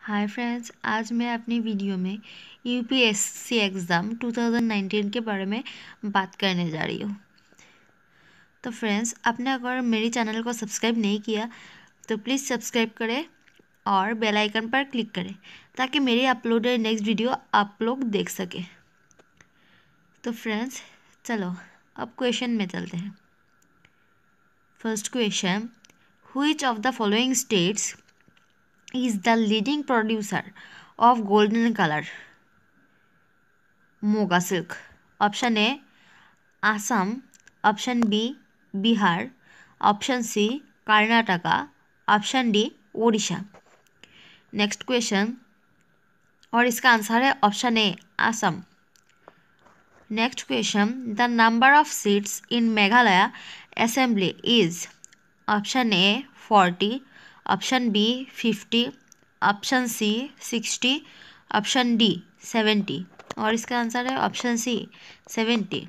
Hi friends, आज मैं अपनी वीडियो में यूपीएससी एग्ज़ाम 2019 के बारे में बात करने जा रही हूँ। तो फ्रेंड्स, आपने अगर मेरे चैनल को सब्सक्राइब नहीं किया तो प्लीज़ सब्सक्राइब करें और बेल आइकन पर क्लिक करें ताकि मेरी अपलोडेड नेक्स्ट वीडियो आप लोग देख सकें। तो फ्रेंड्स, चलो अब क्वेश्चन में चलते हैं। First question, which of the following states is the leading producer of golden color moga silk? Option A, Assam. Option B, Bihar. Option C, Karnataka. Option D, Odisha. Next question, और इसका answer है option A, Assam. Next question, the number of seats in Meghalaya assembly is? Option A 40, option B 50, option C 60, option D 70। और इसका answer है option C 70।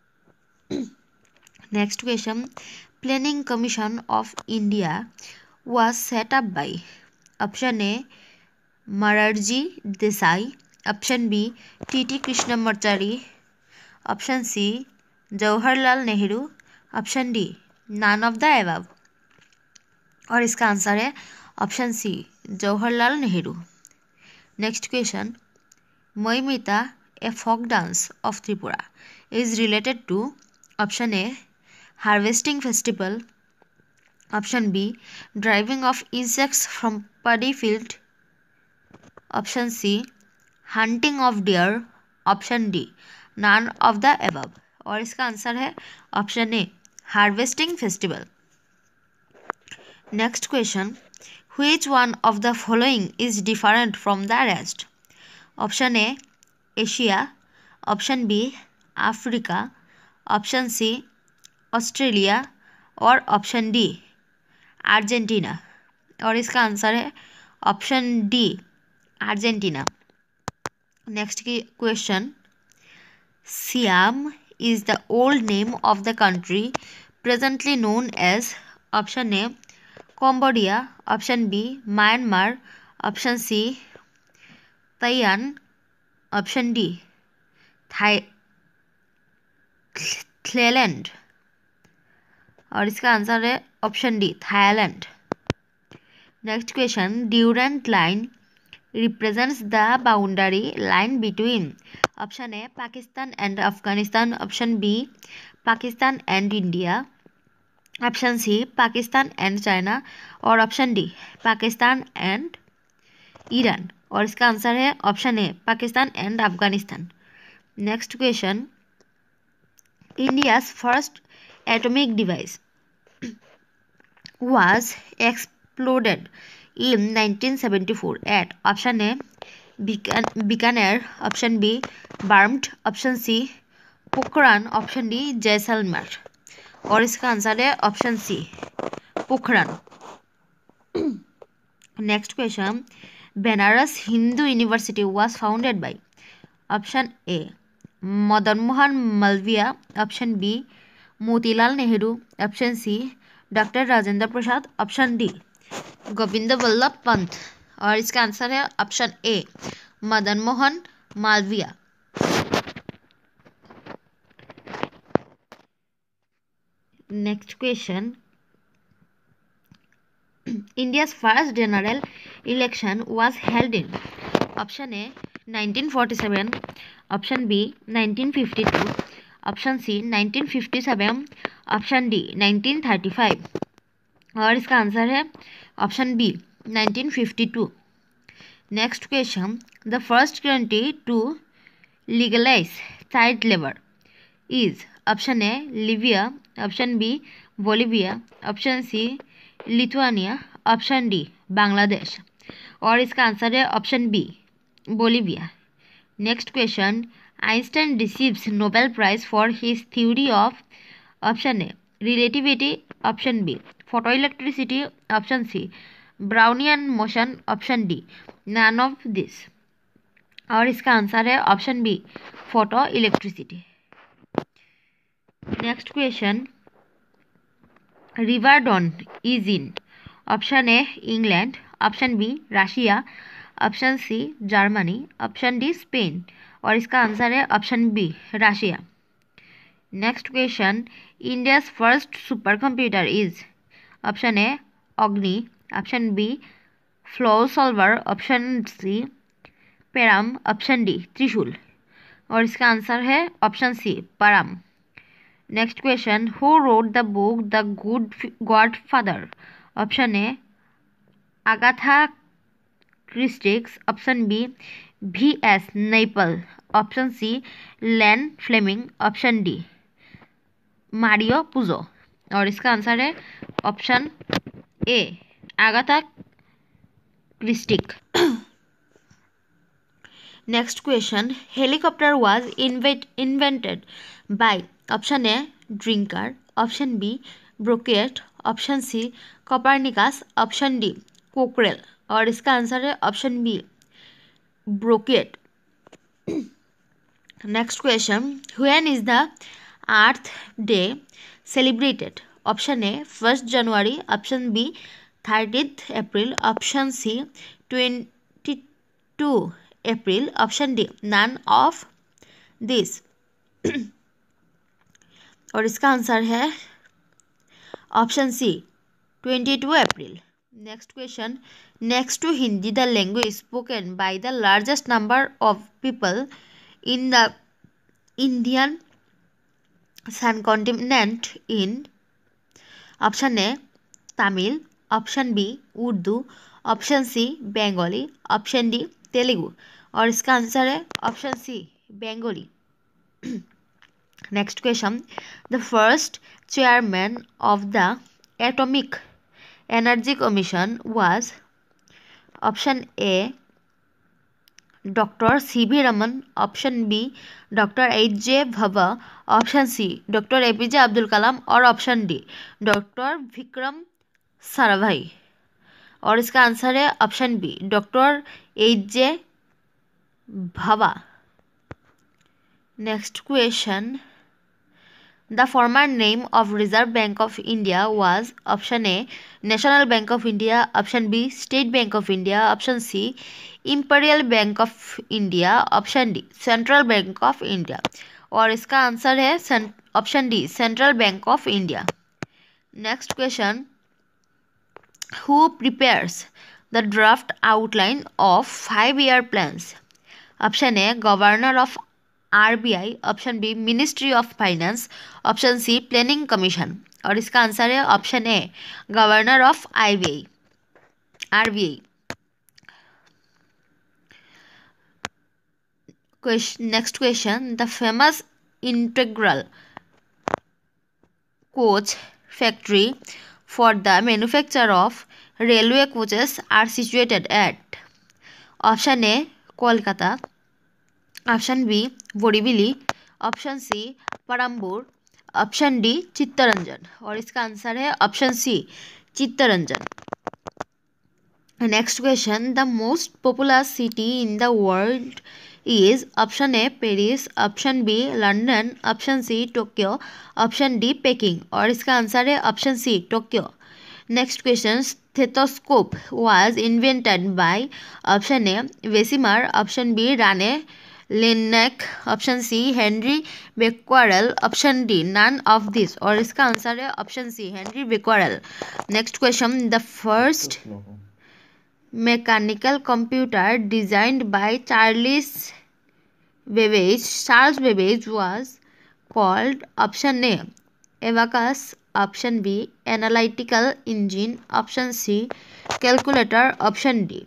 Next question, planning commission of India was set up by? Option A Morarji Desai, option B T Krishnamachari, option C Jawaharlal Nehru, option D none of the above. और इसका answer है option C Jawaharlal Nehru. Next question, Maimita a folk dance of Tripura is related to? Option A harvesting festival, option B driving of insects from paddy field, option C hunting of deer, option D none of the above. और इसका answer है option A harvesting festival. Next question, which one of the following is different from the rest? Option A Asia, option B Africa, option C Australia और option D Argentina. और इसका answer है option D Argentina. Next question, Siam is the old name of the country presently known as? Option A Cambodia, option B Myanmar, option C Taiwan, option D Thailand. और इसका answer है option D Thailand. Next question, Durand line represents the boundary line between? Option A Pakistan and Afghanistan, option B Pakistan and India, option C Pakistan and China और option D Pakistan and Iran. और इसका answer है option A Pakistan and Afghanistan. Next question, India's first atomic device was exploded in 1974 at? Option A Bikaner, option B Barmer, option C Pokhran, option D Jaisalmer. और इसका answer है option C Pokhran. Next question, Banaras Hindu University was founded by? Option A Madan Mohan Malviya, option B Motilal Nehru, option C doctor Rajendra Prasad, option D Govind Vallabh Pant. और इसका answer है option A Madan Mohan Malviya. Next question, India's first general election was held in? Option A 1947, option B 1952, option C 1957, option D 1935। और इसका answer है option B 1952। Next question, the first country to legalise child labour is? Option A Libya, option B Bolivia, option C Lithuania, option D Bangladesh. और इसका answer है option B Bolivia. Next question, Einstein receives Nobel prize for his theory of? Option A relativity, option B photo electricity, option C Brownian motion, option D none of this. और इसका answer है option B photo electricity. Next question, river Don is in? Option A England, option B Russia, option C Germany, option D Spain और इसका answer है option B Russia. Next question, India's first super computer is, option A Agni, option B flow solver, option C Param, option D Trishul और इसका answer है option C Param. Next question, who wrote the book the good God father, option A Agatha Christie's, option B V.S. Naipaul, option C Ian Fleming, option D Mario Puzo और इसका answer है option A Agatha Christie. Next question, helicopter was invented by, option A Drinker, option B Brocket, option C Copernicus, option D Cochrane और इसका answer है option B Brocket। Next question, when is the Earth Day celebrated, option A 1st January, option B 30th April, option C 22 April, option D none of this और इसका answer है option C 22 April. Next question, next to Hindi the language spoken by the largest number of people in the Indian subcontinent in, option A Tamil, option B Urdu, option C Bengali, option D Telugu और इसका answer है option C Bengali. Next question, the first chairman of the atomic energy commission was, option A doctor C.V. Raman, option B doctor H.J. Bhabha, option C doctor APJ Abdul Kalam और option D doctor Vikram Sarabhai और इसका answer है option B doctor H.J. Bhabha. Next question, the former name of reserve bank of India was, option A national bank of India, option B state bank of India, option C imperial bank of India, option D central bank of India और इसका answer है option D central bank of India. Next question, who prepares the draft outline of 5-year plans, option A governor of RBI, option B ministry of finance, option C planning commission और इसका answer है option A governor of RBI। Next question, the famous integral coach factory for the manufacture of railway coaches are situated at, option A Kolkata, option B Borivali, option C Perambur, option D Chittaranjan और इसका answer है option C Chittaranjan. Next question, the most popular city in the world is, option A Paris, option B London, option C Tokyo, option D Peking और इसका answer है option C Tokyo. Next question, stethoscope was invented by, option A Bessemer, option B Rene Laennec, option C Henri Becquerel, option D none of this और इसका answer है option C Henri Becquerel. Next question, the first mechanical computer designed by Charles Babbage was called, option A abacus, option B analytical engine, option C calculator, option D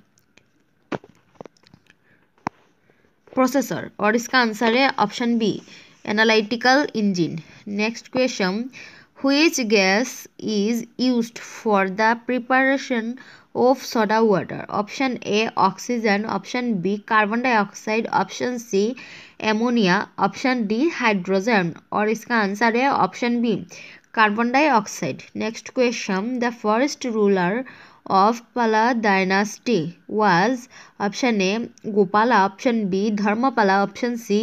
processor और इसका answer है option B analytical engine. Next question, which gas is used for the preparation of soda water, option A oxygen, option B carbon dioxide, option C ammonia, option D hydrogen और इसका answer है option B carbon dioxide. Next question, the first ruler of Pala dynasty was, option A Gopala, option B Dharmapala, option C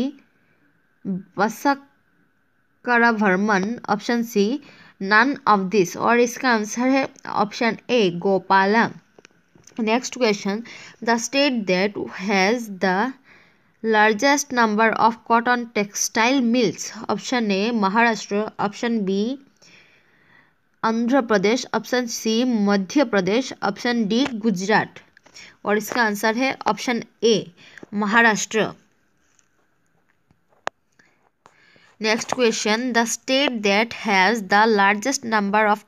Vasakaravarman, option C none of this और इसका answer है option A Gopala. Next question, the state that has the largest number of cotton textile mills. Option A Maharashtra, option B Andhra Pradesh, option C Madhya Pradesh, option D Gujarat. और इसका answer है option A Maharashtra. Next question, the state that has the largest number of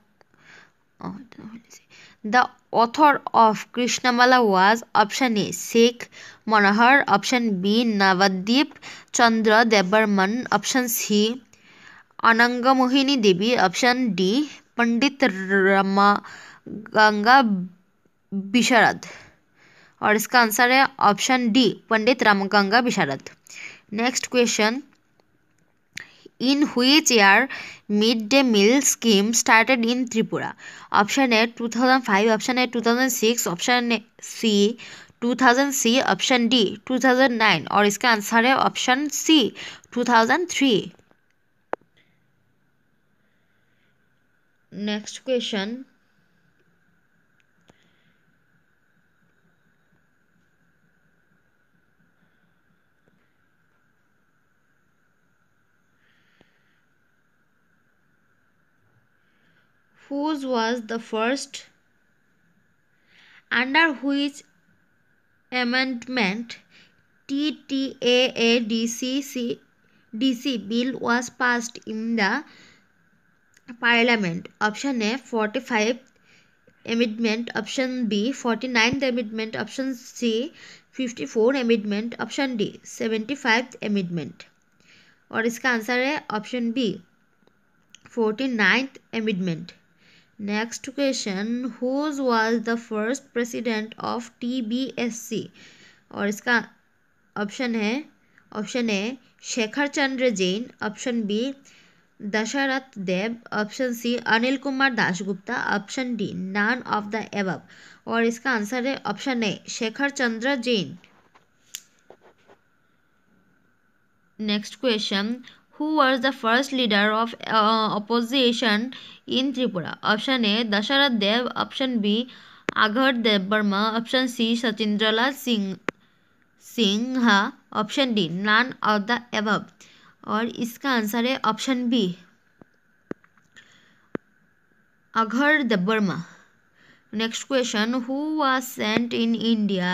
the author of Krishnamala was option A Sheikh Manohar, option B Navdeep Chandra Devarman, option C Anangamohini Devi, option D Pandit Ramganga Visharad. और इसका answer है option D Pandit Ramganga Visharad. Next question, in which year mid day meal scheme started in Tripura. Option A 2005, option A 2006, option C 2003, option D 2009। और इसका answer है option C 2003। Next question, whose was the first, under which amendment TTAADC bill was passed in the parliament? Option A 45th amendment, option B 49th amendment, option C 54th amendment, option D 75th amendment। और इसका answer है option B 49th amendment। Next question, whose was the first president of TBSC? और इसका option है option A Shekhar Chandra Jain, option B Dashrath Dev, option C Anil Kumar Dasgupta, option D none of the above. और इसका answer है option A Shekhar Chandra Jain. Next question, who was the first leader of opposition in Tripura? Option A Dasarath Dev, option B Aghar Dev Burma, option C Satyendra Singha, option D none of the above। और इसका answer है option B Aghar Dev Varma. Next question, who was sent in India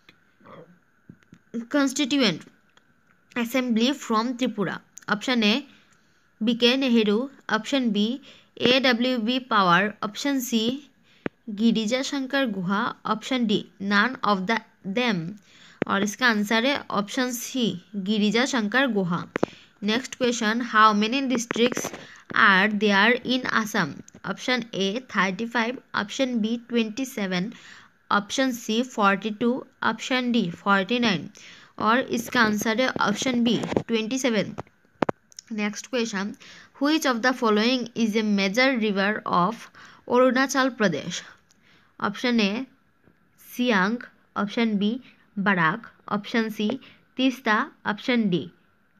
Constituent Assembly from Tripura? Option A BK Nehru, option B AWB power, option C Girija Shankar Guha, option D none of them देम। और इसका answer है option C Girija Shankar Guha. Next question, how many districts are there in Assam? Option A 35, option B 27, option C 42, option D 49। और इसका answer है option B 27। Next question, which of the following is a major river of Arunachal Pradesh? Option A Siang, option B Barak, option C Tista, option D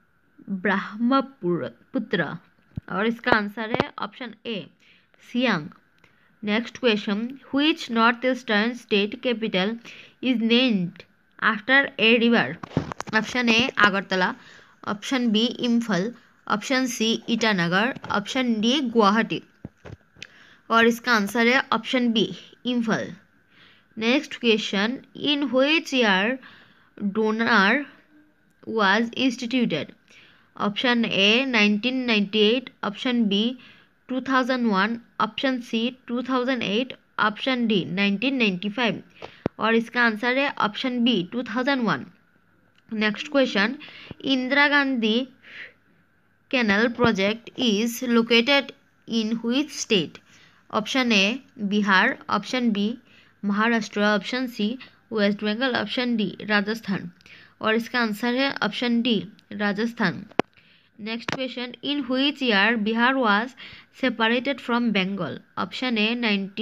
Brahmaputra। और इसका answer है option A Siang. Next question, which northeastern state capital is named after a river? Option A Agartala, option B Imphal, option C Itanagar, option D Guwahati. और इसका answer है option B Imphal. Next question, in which year DoNER was instituted? Option A 1998, option B 2001, option C 2008, option D 1995। और इसका answer है option B 2001। Next question, Indira Gandhi canal project is located in which state? Option A Bihar, option B Maharashtra, option C West Bengal, option D Rajasthan. और इसका answer है option D Rajasthan. Next question, in which year Bihar was separated from Bengal? Option A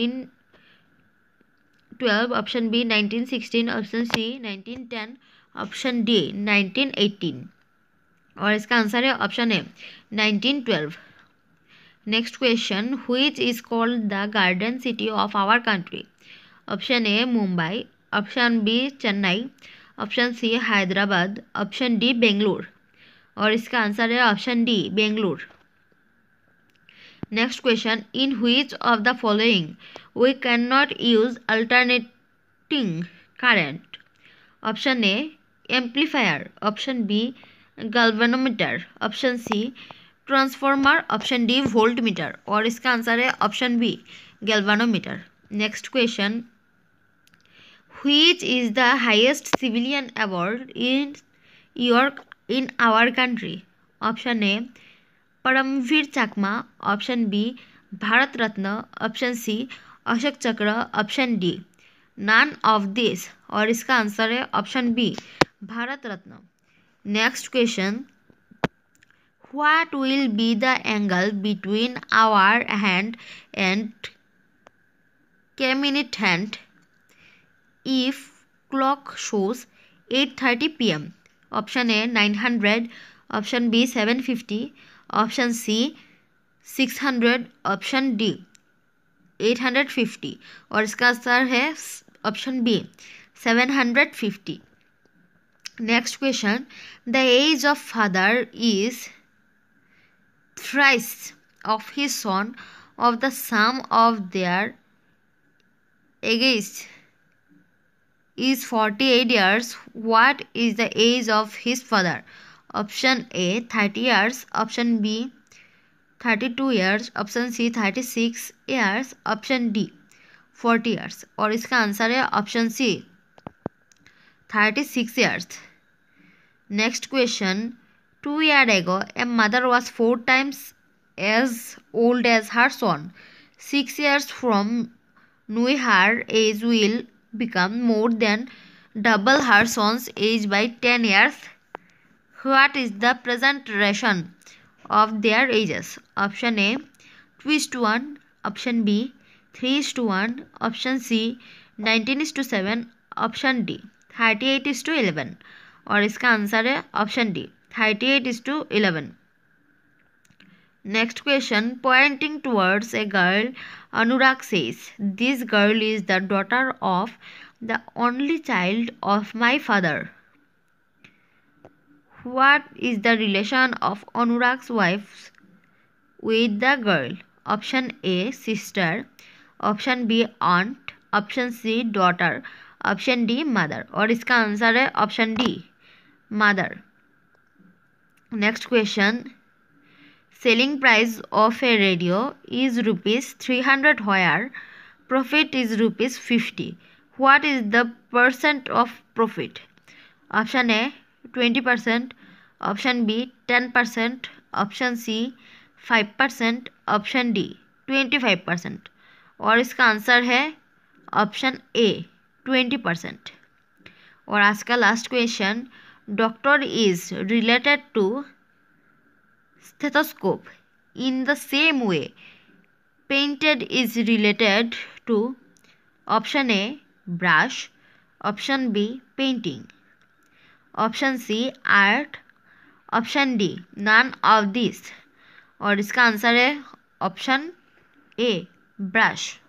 1912, option B 1916, option C 1910, option D 1918। और इसका answer है option A 1912। Next question, which is called the garden city of our country? Option A Mumbai, option B Chennai, option C Hyderabad, option D Bengaluru. और इसका answer है option D Bengaluru. Next question, in which of the following we can not use alternating current? Option A amplifier, option B galvanometer, option C transformer, option D volt meter. और इसका answer है option B galvanometer. Next question, which is the highest civilian award in our country? Option A Paramvir Chakra, option B Bharat Ratna, option C Ashok चक्र, option D none of this. और इसका answer है option B Bharat Ratna. Next question, what will be the angle between hour hand and minute hand if clock shows 8:30 p.m.? Option A 900, option B 750, option C 600, option D 850। और इसका answer है option B 750। Next question, the age of father is thrice of his son of the sum of their ages is 48 years. What is the age of his father? Option A 30 years, option B 32 years, option C 36 years, option D 40 years। और इसका answer है option C 36 years। Next question, 2 years ago a mother was 4 times as old as her son. 6 years from now her age will become more than double her son's age by 10 years. What is the present ratio of their ages? Option A 2:1, option B 3:1, option C 19:7, option D 38:11। और इसका answer है option D 38:11। Next question, pointing towards a girl, Anurag says, this girl is the daughter of the only child of my father. What is the relation of Anurag's wife with the girl? Option A sister, option B aunt, option C daughter, option D mother। और इसका answer है option D mother। Next question, selling price of a radio is rupees 300 where profit is rupees 50. What is the percent of profit? Option A 20%, option B 10%, option C 5%, option D 25%। और इसका answer है option ए 20%। और आज का last question, doctor is related to stethoscope in the same way painted is related to option A brush, option B painting, option C art, option D none of these। और इसका answer है option ए brush.